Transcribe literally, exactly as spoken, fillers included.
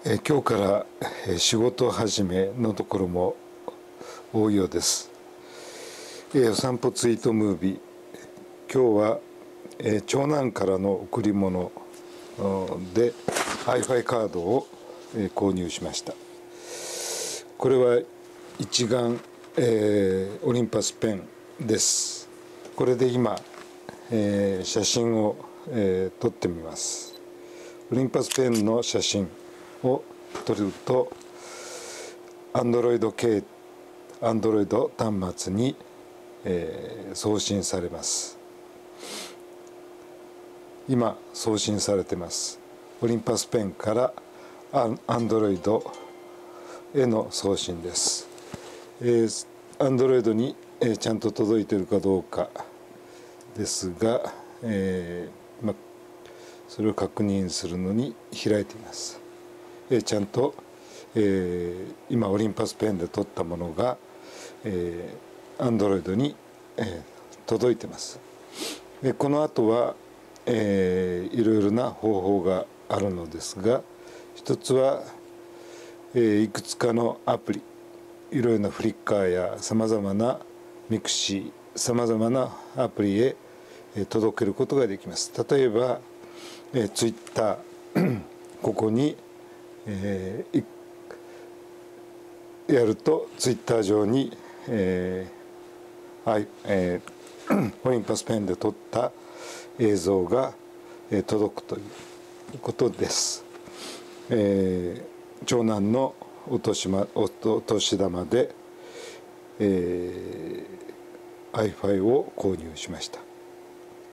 えー、今日から、えー、仕事始めのところも多いようです。えー、お散歩ツイートムービー、今日は、えー、長男からの贈り物で Wi-Fi カードを、えー、購入しました。これは一眼、えー、オリンパスペンです。これで今、えー、写真を、えー、撮ってみます。オリンパスペンの写真を撮ると Android 系 Android 端末に、えー、送信されます。今送信されてます。オリンパスペンからAndroid への送信です。えー、Android に、えー、ちゃんと届いているかどうかですが、えーま、それを確認するのに開いています。えー、ちゃんと、えー、今オリンパスペンで撮ったものが、えー、Android に、えー、届いてます。でこの後は、えー、いろいろな方法があるのですが、一つは、えー、いくつかのアプリ、いろいろなフリッカーやさまざまなミクシー、さまざまなアプリへ、えー、届けることができます。例えば、えー、ツイッターここに、えー、やるとツイッター上に、えーはいえー、オリンパスペンで撮った映像が、えー、届くということです。えー、長男のお年ま、お年玉で、えー、Wi-Fi を購入しました。